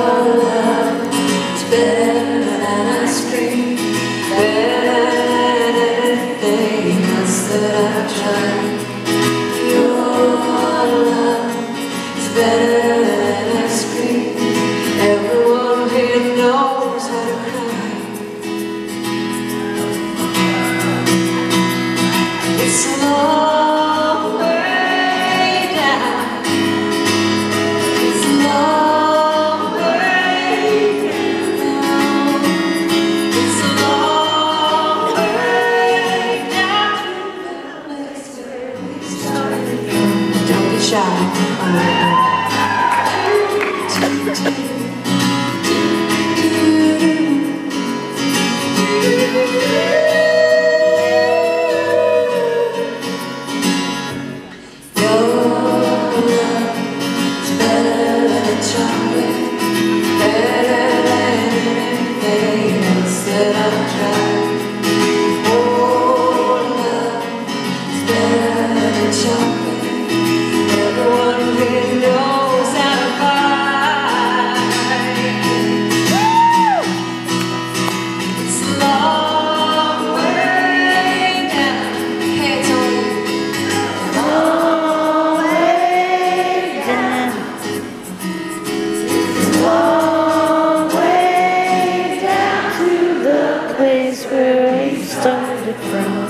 love is better than ice cream, better than anything else that I've tried. Your love is better than ice cream. Everyone here knows how to cry. It's a long way down. It's a long way down. It's a long way down to the place where we started from. Don't be shy. Where we started from.